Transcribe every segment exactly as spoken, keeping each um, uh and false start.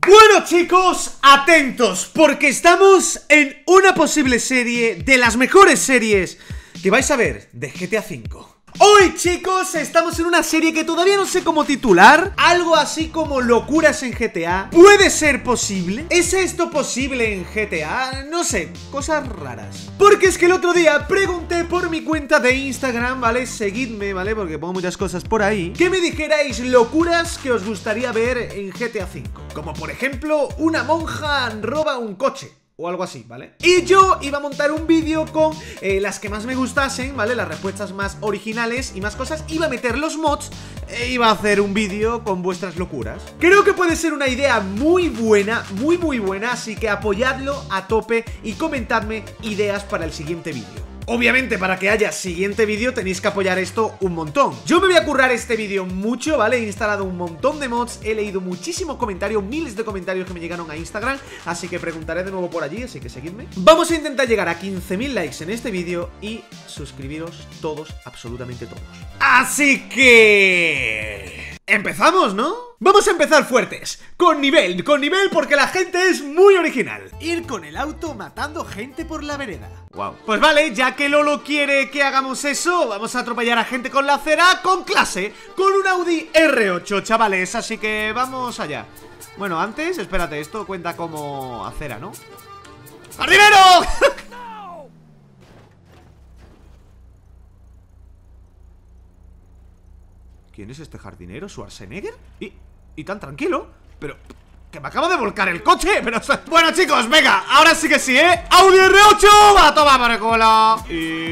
Bueno chicos, atentos, porque estamos en una posible serie de las mejores series que vais a ver de G T A cinco. Hoy chicos, estamos en una serie que todavía no sé cómo titular. Algo así como locuras en G T A. ¿Puede ser posible? ¿Es esto posible en G T A? No sé, cosas raras. Porque es que el otro día pregunté por mi cuenta de Instagram, ¿vale? Seguidme, ¿vale? Porque pongo muchas cosas por ahí. Que me dijerais locuras que os gustaría ver en G T A cinco. Como por ejemplo, una monja roba un coche o algo así, ¿vale? Y yo iba a montar un vídeo con eh, las que más me gustasen, ¿vale? Las respuestas más originales y más cosas. Iba a meter los mods e iba a hacer un vídeo con vuestras locuras. Creo que puede ser una idea muy buena, muy muy buena. Así que apoyadlo a tope y comentadme ideas para el siguiente vídeo. Obviamente, para que haya siguiente vídeo tenéis que apoyar esto un montón. Yo me voy a currar este vídeo mucho, ¿vale? He instalado un montón de mods, he leído muchísimos comentarios, miles de comentarios que me llegaron a Instagram, así que preguntaré de nuevo por allí, así que seguidme. Vamos a intentar llegar a quince mil likes en este vídeo y suscribiros todos, absolutamente todos. Así que... ¡empezamos!, ¿no? Vamos a empezar fuertes, con nivel, con nivel porque la gente es muy original. Ir con el auto matando gente por la vereda. Wow. Pues vale, ya que Lolo quiere que hagamos eso, vamos a atropellar a gente con la acera con clase, con un Audi R ocho, chavales, así que vamos allá. Bueno, antes, espérate, esto cuenta como acera, ¿no? ¡Jardinero! ¿Quién es este jardinero? ¿Schwarzenegger? Y, y tan tranquilo, pero... que me acabo de volcar el coche, pero... Bueno chicos, venga, ahora sí que sí, ¿eh? Audi R ocho, va a tomar por el culo.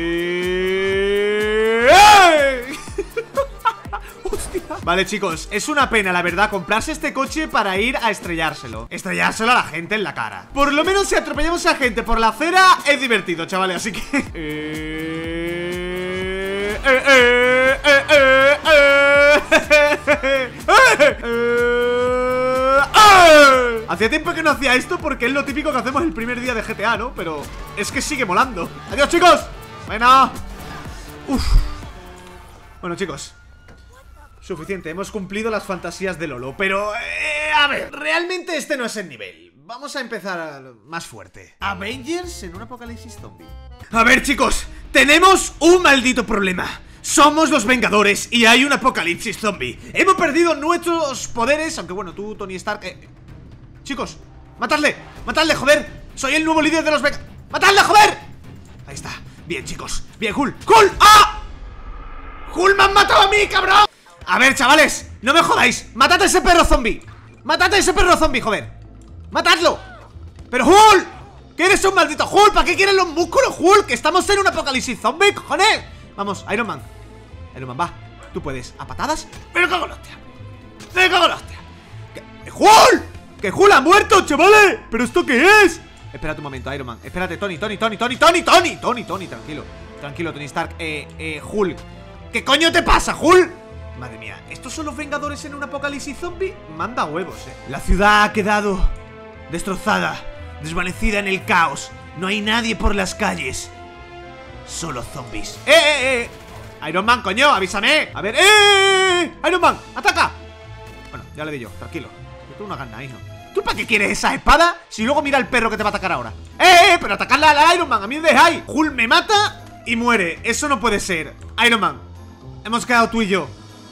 Y... ¡ey! Hostia. Vale chicos, es una pena la verdad comprarse este coche para ir a estrellárselo. Estrellárselo a la gente en la cara. Por lo menos si atropellamos a gente por la acera es divertido, chavales, así que... Eh... Eh, eh, eh, eh, eh. Hacía tiempo que no hacía esto porque es lo típico que hacemos el primer día de G T A, ¿no? Pero es que sigue molando. ¡Adiós, chicos! Bueno. Uf. Bueno, chicos, suficiente, hemos cumplido las fantasías de Lolo. Pero, eh, a ver, realmente este no es el nivel. Vamos a empezar más fuerte. Avengers en un apocalipsis zombie. A ver, chicos, tenemos un maldito problema. Somos los Vengadores y hay un apocalipsis zombie. Hemos perdido nuestros poderes, aunque bueno, tú, Tony Stark... Eh... Chicos, matadle, matadle, joder. Soy el nuevo líder de los Vengadores. ¡Matadle, joder! Ahí está, bien chicos, bien, Hulk. ¡Hulk! ¡Ah! ¡Hulk me han matado a mí, cabrón! A ver, chavales, no me jodáis. Matad a ese perro zombie. Matad a ese perro zombie, joder. ¡Matadlo! ¡Pero Hulk! ¿Qué eres un maldito Hulk? ¿Para qué quieren los músculos, Hulk? ¡Estamos en un apocalipsis zombie, cojones! Vamos, Iron Man. Iron Man, va. Tú puedes. ¿A patadas? ¡Me cago en la hostia! ¡Me cago en la hostia! ¿Qué? ¡Hulk! ¡Que Hulk ha muerto, chavales! ¿Pero esto qué es? Espérate un momento, Iron Man. Espérate, Tony, Tony, Tony, Tony, Tony, Tony, Tony, Tony, tranquilo. Tranquilo, Tony Stark. Eh, eh, Hulk. ¿Qué coño te pasa, Hulk? Madre mía, ¿estos son los Vengadores en un apocalipsis zombie? Manda huevos, eh. La ciudad ha quedado destrozada, desvanecida en el caos. No hay nadie por las calles. Solo zombies. ¡Eh, eh, eh! Iron Man, coño, avísame. A ver, ¡eh, eh, eh! Iron Man, ataca. Bueno, ya le di yo, tranquilo. Yo tengo una gana, hijo. ¿Tú para qué quieres esa espada? Si luego mira el perro que te va a atacar ahora. ¡Eh, eh! Pero atacarle a Iron Man, a mí me dejáis. Hulk me mata y muere. Eso no puede ser. Iron Man, hemos quedado tú y yo.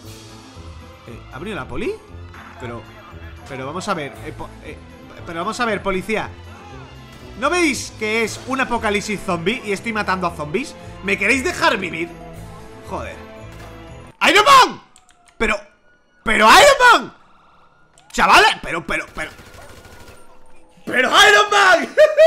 eh, ¿Ha venido la poli? Pero, pero vamos a ver eh, eh, Pero vamos a ver, policía. ¿No veis que es un apocalipsis zombie y estoy matando a zombies? ¿Me queréis dejar vivir? Joder. ¡Iron Man! Pero... ¡Pero Iron Man! ¡Chavales! Pero, pero, pero... ¡Pero Iron Man!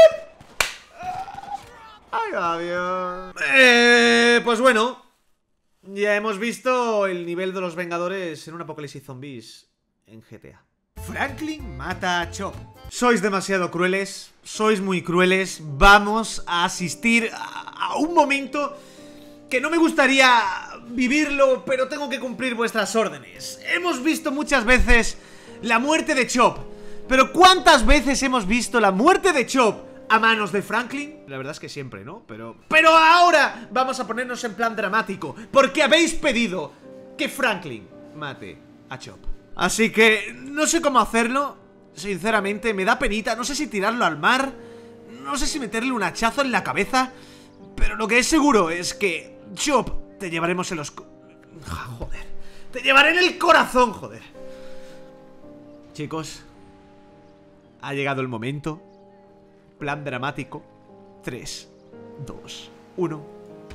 ¡Ay, adiós! Eh, pues bueno, ya hemos visto el nivel de los Vengadores en un apocalipsis zombies en G T A. Franklin mata a Chop. Sois demasiado crueles, sois muy crueles. Vamos a asistir a, a un momento que no me gustaría vivirlo, pero tengo que cumplir vuestras órdenes. Hemos visto muchas veces la muerte de Chop, pero ¿cuántas veces hemos visto la muerte de Chop a manos de Franklin? La verdad es que siempre, ¿no? Pero, pero ahora vamos a ponernos en plan dramático, porque habéis pedido que Franklin mate a Chop. Así que no sé cómo hacerlo, Sinceramente, me da penita. No sé si tirarlo al mar, no sé si meterle un hachazo en la cabeza, pero lo que es seguro es que, Chop, te llevaremos en los... Joder, te llevaré en el corazón, joder. Chicos, ha llegado el momento. Plan dramático. tres, dos, uno.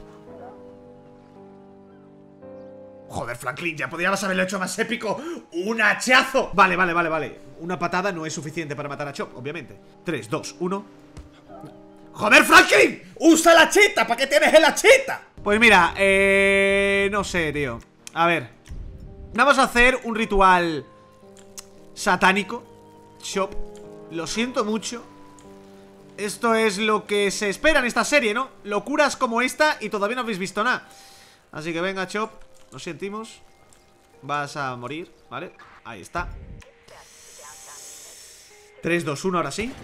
Joder, Franklin, ya podríamos haberlo hecho más épico. ¡Un hachazo! Vale, vale, vale, vale. Una patada no es suficiente para matar a Chop, obviamente. tres, dos, uno. ¡Joder, Franklin! ¡Usa la cheta! ¿Para qué tienes el hacheta? Pues mira, eh... no sé, tío. A ver, vamos a hacer un ritual satánico. Chop, lo siento mucho. Esto es lo que se espera en esta serie, ¿no? Locuras como esta y todavía no habéis visto nada. Así que venga, Chop, lo sentimos. Vas a morir, ¿vale? Ahí está. tres, dos, uno, ahora sí.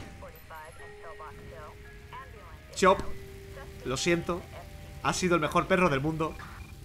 Chop, lo siento. Has sido el mejor perro del mundo.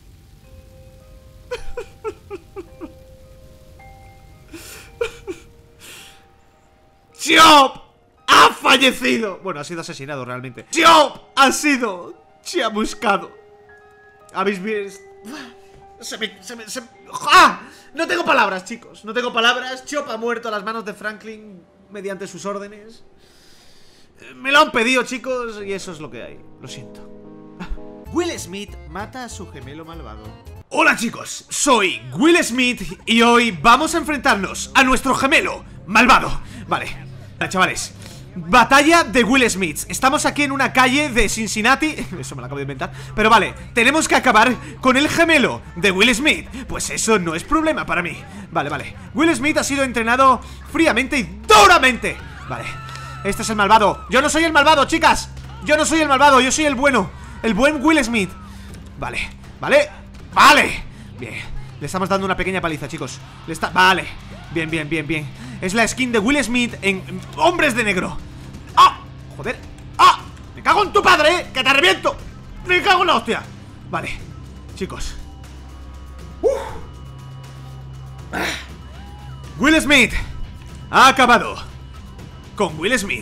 ¡Chop! ¡Ha fallecido! Bueno, ha sido asesinado realmente. ¡Chop! ¡Ha sido chamuscado! ¿Habéis visto? Se me... Se me, se... ¡Ah! No tengo palabras, chicos. No tengo palabras. Chop ha muerto a las manos de Franklin mediante sus órdenes. Me lo han pedido, chicos, y eso es lo que hay. Lo siento. Will Smith mata a su gemelo malvado. Hola, chicos. Soy Will Smith y hoy vamos a enfrentarnos a nuestro gemelo malvado. Vale. Chavales, batalla de Will Smith. Estamos aquí en una calle de Cincinnati. Eso me lo acabo de inventar. Pero vale, tenemos que acabar con el gemelo de Will Smith. Pues eso no es problema para mí. Vale, vale. Will Smith ha sido entrenado fríamente y duramente. Vale, este es el malvado. Yo no soy el malvado, chicas. Yo no soy el malvado, yo soy el bueno. El buen Will Smith. Vale, vale, vale. Bien, le estamos dando una pequeña paliza, chicos. Le está... Vale, bien, bien, bien, bien. Es la skin de Will Smith en, en Hombres de Negro. ¡Ah! Joder. ¡Ah! ¡Me cago en tu padre, eh! ¡Que te reviento! ¡Me cago en la hostia! Vale, chicos. Uf. Ah. Will Smith ha acabado con Will Smith.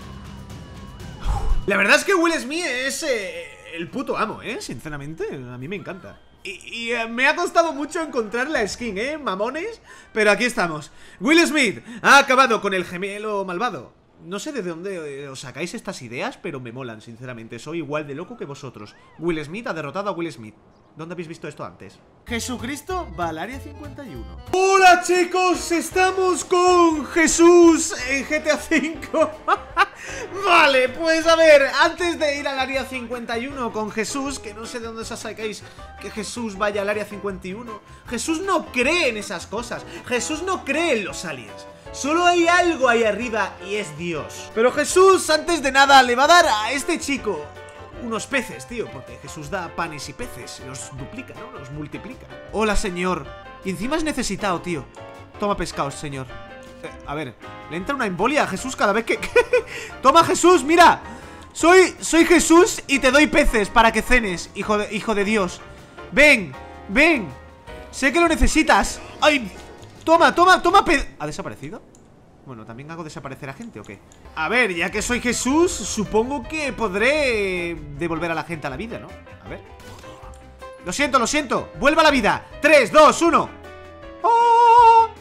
La verdad es que Will Smith es eh, el puto amo, eh. Sinceramente, a mí me encanta. Y, y eh, me ha costado mucho encontrar la skin, ¿eh? Mamones. Pero aquí estamos. Will Smith ha acabado con el gemelo malvado. No sé de dónde eh, os sacáis estas ideas, pero me molan, sinceramente. Soy igual de loco que vosotros. Will Smith ha derrotado a Will Smith. ¿Dónde habéis visto esto antes? Jesucristo va al área cincuenta y uno. Hola, chicos, estamos con Jesús en G T A cinco. Vale, pues a ver, antes de ir al área cincuenta y uno con Jesús, que no sé de dónde os sacáis que Jesús vaya al área cincuenta y uno. Jesús no cree en esas cosas. Jesús no cree en los aliens. Solo hay algo ahí arriba y es Dios. Pero Jesús, antes de nada, le va a dar a este chico unos peces, tío, porque Jesús da panes y peces, los duplica, ¿no? Los multiplica. Hola, señor. Y encima es necesitado, tío. Toma pescados, señor. eh, A ver, le entra una embolia a Jesús cada vez que... Toma, Jesús, mira. Soy, soy Jesús y te doy peces para que cenes, hijo de, hijo de Dios. Ven, ven. Sé que lo necesitas. Ay, toma, toma, toma pe... ¿Ha desaparecido? Bueno, ¿también hago desaparecer a gente o qué? A ver, ya que soy Jesús, supongo que podré devolver a la gente a la vida, ¿no? A ver. Lo siento, lo siento. Vuelva a la vida. tres, dos, uno. ¡Oh!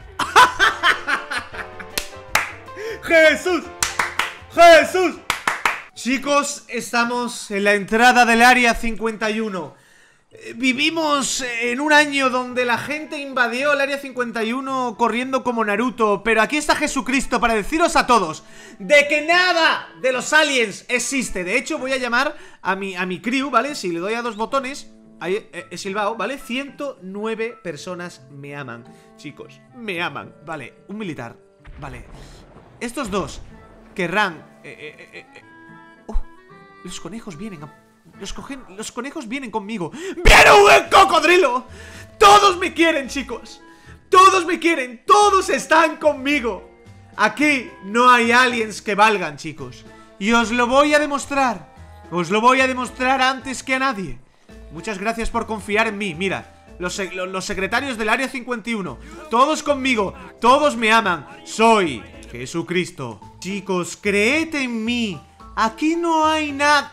¡Jesús! ¡Jesús! Chicos, estamos en la entrada del área cincuenta y uno. Vivimos en un año donde la gente invadió el área cincuenta y uno corriendo como Naruto. Pero aquí está Jesucristo para deciros a todos de que nada de los aliens existe. De hecho, voy a llamar a mi, a mi crew, ¿vale? Si le doy a dos botones, ahí he silbado, ¿vale? ciento nueve personas me aman. Chicos, me aman. Vale, un militar. Vale, estos dos querrán eh, eh, eh, eh. Oh, los conejos vienen a... Los, cogen, los conejos vienen conmigo. ¡Viene un cocodrilo! Todos me quieren, chicos. Todos me quieren. Todos están conmigo. Aquí no hay aliens que valgan, chicos. Y os lo voy a demostrar. Os lo voy a demostrar antes que a nadie. Muchas gracias por confiar en mí. Mira, los, los secretarios del área cincuenta y uno. Todos conmigo. Todos me aman. Soy Jesucristo. Chicos, creed en mí. Aquí no hay nada.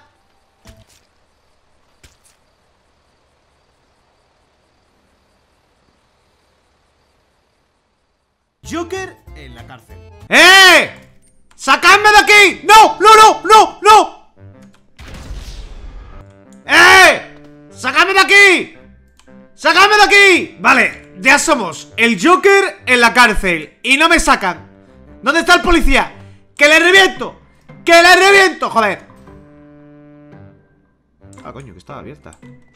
Joker en la cárcel. ¡Eh! ¡Sacadme de aquí! ¡No! ¡No, no! ¡No! ¡No! ¡Eh! ¡Sacadme de aquí! ¡Sacadme de aquí! Vale, ya somos el Joker en la cárcel y no me sacan. ¿Dónde está el policía? ¡Que le reviento! ¡Que le reviento! ¡Joder! Ah, coño, que estaba abierta.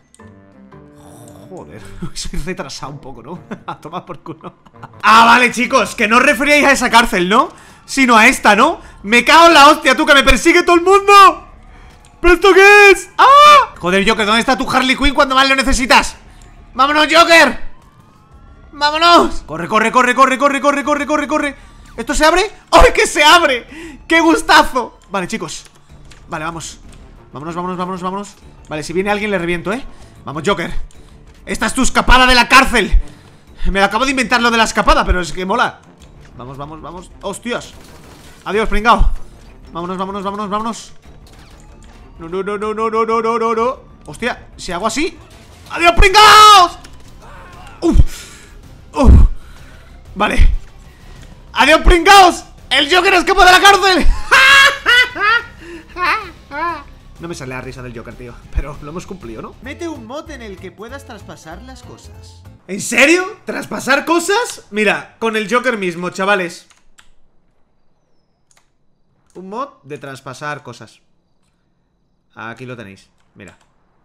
Joder, soy retrasado un poco, ¿no? A tomar por culo. Ah, vale, chicos, que no os referíais a esa cárcel, ¿no? Sino a esta, ¿no? Me cago en la hostia, tú, que me persigue todo el mundo. ¿Pero esto qué es? ¡Ah! Joder, Joker, ¿dónde está tu Harley Quinn cuando más lo necesitas? ¡Vámonos, Joker! ¡Vámonos! Corre, corre, corre, corre, corre, corre, corre, corre, corre. ¿Esto se abre? ¡Ay, que se abre! ¡Qué gustazo! Vale, chicos. Vale, vamos. Vámonos, vámonos, vámonos, vámonos. Vale, si viene alguien le reviento, ¿eh? Vamos, Joker. Esta es tu escapada de la cárcel. Me acabo de inventar lo de la escapada, pero es que mola. Vamos, vamos, vamos. ¡Hostias! Adiós, pringao. Vámonos, vámonos, vámonos, vámonos. No, no, no, no, no, no, no, no, no, no. Hostia, si hago así. ¡Adiós, pringaos! Uf. Uf. Vale. ¡Adiós, pringaos! ¡El Joker escapó de la cárcel! No me sale la risa del Joker, tío, pero lo hemos cumplido, ¿no? Mete un mod en el que puedas traspasar las cosas. ¿En serio? ¿Traspasar cosas? Mira, con el Joker mismo, chavales. Un mod de traspasar cosas. Aquí lo tenéis, mira.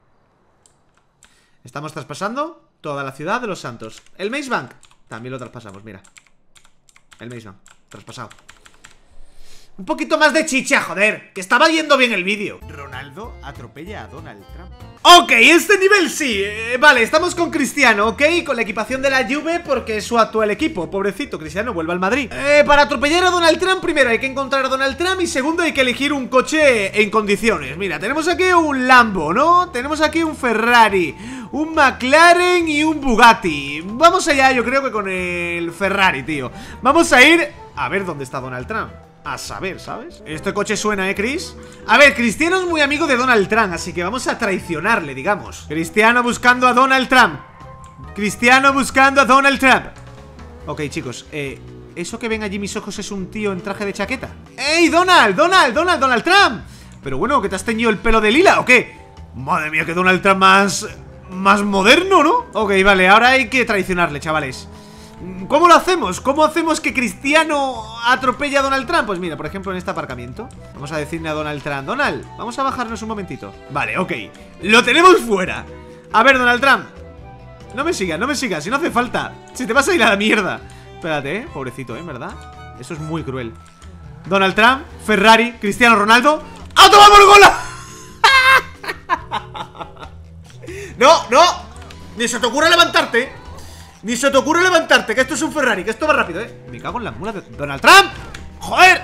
Estamos traspasando toda la ciudad de los santos. El Maze Bank también lo traspasamos, mira. El Maze Bank, traspasado. Un poquito más de chicha, joder, que estaba yendo bien el vídeo. Ronaldo atropella a Donald Trump. Ok, este nivel sí, eh, vale, estamos con Cristiano, ok, con la equipación de la Juve porque es su actual equipo. Pobrecito, Cristiano vuelve al Madrid. eh, Para atropellar a Donald Trump, primero hay que encontrar a Donald Trump y segundo hay que elegir un coche en condiciones. Mira, tenemos aquí un Lambo, ¿no? Tenemos aquí un Ferrari, un McLaren y un Bugatti. Vamos allá, yo creo que con el Ferrari, tío. Vamos a ir a ver dónde está Donald Trump. A saber, ¿sabes? Este coche suena, ¿eh, Chris? A ver, Cristiano es muy amigo de Donald Trump, así que vamos a traicionarle, digamos. Cristiano buscando a Donald Trump. Cristiano buscando a Donald Trump. Ok, chicos, eh... ¿eso que ven allí mis ojos es un tío en traje de chaqueta? ¡Ey, Donald! ¡Donald! ¡Donald! ¡Donald Trump! Pero bueno, ¿que te has teñido el pelo de lila o qué? Madre mía, que Donald Trump más... más moderno, ¿no? Ok, vale, ahora hay que traicionarle, chavales. ¿Cómo lo hacemos? ¿Cómo hacemos que Cristiano atropelle a Donald Trump? Pues mira, por ejemplo, en este aparcamiento vamos a decirle a Donald Trump: Donald, vamos a bajarnos un momentito. Vale, ok, lo tenemos fuera. A ver, Donald Trump, no me sigas, no me sigas, si no hace falta. Si te vas a ir a la mierda. Espérate, eh, pobrecito, eh, ¿verdad? Eso es muy cruel. Donald Trump, Ferrari, Cristiano Ronaldo. ¡Ah, toma por gola! No, no, ni se te ocurra levantarte. Ni se te ocurre levantarte, que esto es un Ferrari, que esto va rápido, eh. Me cago en las mulas de Donald Trump. ¡Joder!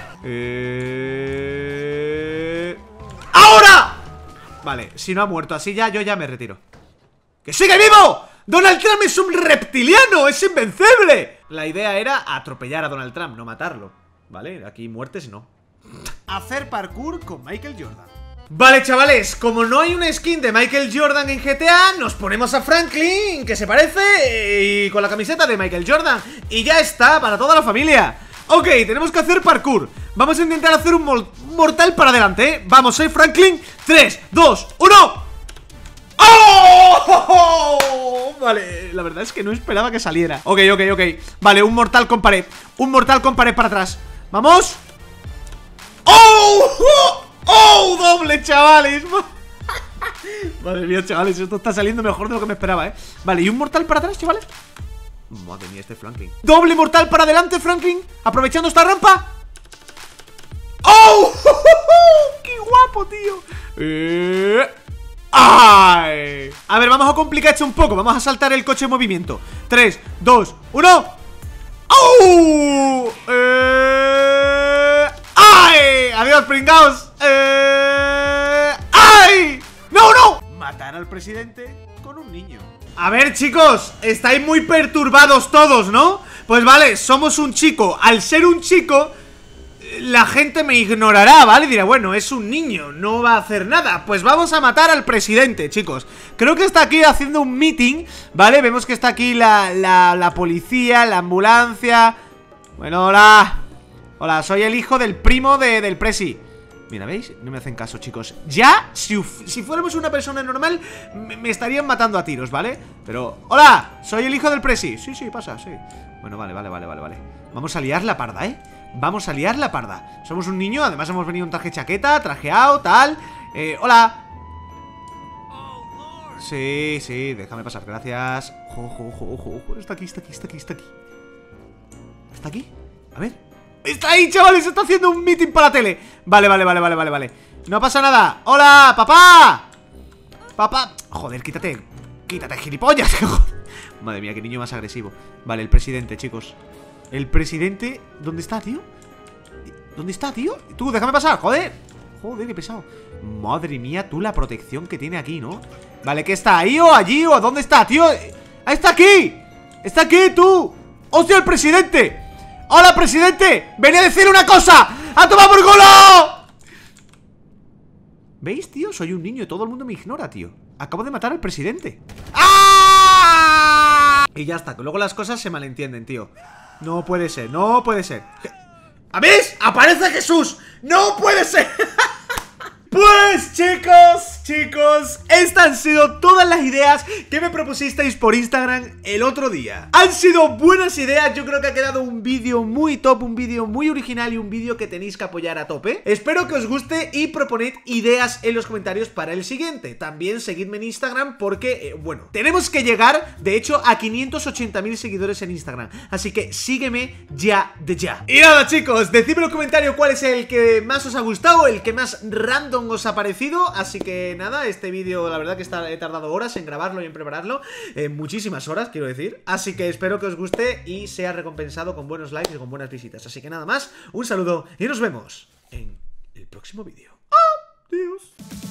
Eh... ¡Ahora! Vale, si no ha muerto así ya, yo ya me retiro. ¡Que sigue vivo! ¡Donald Trump es un reptiliano! ¡Es invencible! La idea era atropellar a Donald Trump, no matarlo. Vale, aquí muertes no. Hacer parkour con Michael Jordan. Vale, chavales, como no hay una skin de Michael Jordan en G T A, nos ponemos a Franklin, que se parece, y con la camiseta de Michael Jordan. Y ya está, para toda la familia. Ok, tenemos que hacer parkour. Vamos a intentar hacer un mortal para adelante, ¿eh? Vamos, soy Franklin. tres, dos, uno. ¡Oh! Vale, la verdad es que no esperaba que saliera. Ok, ok, ok. Vale, un mortal con pared. Un mortal con pared para atrás. ¡Vamos! ¡Oh! ¡Oh! ¡Doble, chavales! Madre mía, chavales, esto está saliendo mejor de lo que me esperaba, ¿eh? Vale, ¿y un mortal para atrás, chavales? Madre mía, este Franklin. ¡Doble mortal para adelante, Franklin! Aprovechando esta rampa. ¡Oh! ¡Qué guapo, tío! Eh... ¡Ay! A ver, vamos a complicar esto un poco. Vamos a saltar el coche en movimiento. tres, dos, uno. ¡Oh! Eh... ¡Ay! ¡Adiós, pringaos! Eh... ¡Ay! ¡No, no! Matar al presidente con un niño. A ver, chicos, estáis muy perturbados todos, ¿no? Pues vale, somos un chico. Al ser un chico, la gente me ignorará, ¿vale? Dirá, bueno, es un niño, no va a hacer nada. Pues vamos a matar al presidente, chicos. Creo que está aquí haciendo un meeting, ¿vale? Vemos que está aquí la, la, la policía, la ambulancia. Bueno, hola. Hola, soy el hijo del primo de, del presi. Mira, ¿veis? No me hacen caso, chicos. Ya, si, si fuéramos una persona normal, me, me estarían matando a tiros, ¿vale? Pero, hola, soy el hijo del presi. Sí, sí, pasa, sí. Bueno, vale, vale, vale, vale, vale. Vamos a liar la parda, ¿eh? Vamos a liar la parda. Somos un niño, además hemos venido un traje chaqueta, trajeado, tal. Eh, hola. Sí, sí, déjame pasar, gracias. Ojo, ojo, ojo, ojo. Está aquí, está aquí, está aquí, está aquí. ¿Está aquí? A ver. ¡Está ahí, chavales! ¡Está haciendo un meeting para la tele! Vale, vale, vale, vale, vale, vale. No pasa nada. ¡Hola, papá! Papá. Joder, quítate. Quítate, gilipollas. Madre mía, qué niño más agresivo. Vale, el presidente, chicos. El presidente... ¿Dónde está, tío? ¿Dónde está, tío? Tú, déjame pasar, joder. Joder, qué pesado. Madre mía, tú la protección que tiene aquí, ¿no? Vale, ¿qué está? ¿Ahí o allí o dónde está, tío? ¡Ahí está aquí! ¡Está aquí, tú! ¡Hostia, el presidente! ¡Hola, presidente! ¡Venía a decir una cosa! ¡A tomar por culo! ¿Veis, tío? Soy un niño y todo el mundo me ignora, tío. Acabo de matar al presidente. ¡Ah! Y ya está, que luego las cosas se malentienden, tío. No puede ser, no puede ser. ¿A ves? ¡Aparece Jesús! ¡No puede ser! Pues chicos, chicos, estas han sido todas las ideas que me propusisteis por Instagram el otro día. Han sido buenas ideas, yo creo que ha quedado un vídeo muy top, un vídeo muy original y un vídeo que tenéis que apoyar a tope. Espero que os guste y proponed ideas en los comentarios para el siguiente. También seguidme en Instagram porque, eh, bueno, tenemos que llegar, de hecho, a quinientos ochenta mil seguidores en Instagram. Así que sígueme ya de ya. Y nada, chicos, decidme en los comentarios cuál es el que más os ha gustado, el que más random os ha parecido. Así que nada, este vídeo la verdad que está, he tardado horas en grabarlo y en prepararlo, eh, muchísimas horas quiero decir. Así que espero que os guste y sea recompensado con buenos likes y con buenas visitas. Así que nada más, un saludo y nos vemos en el próximo vídeo. Adiós.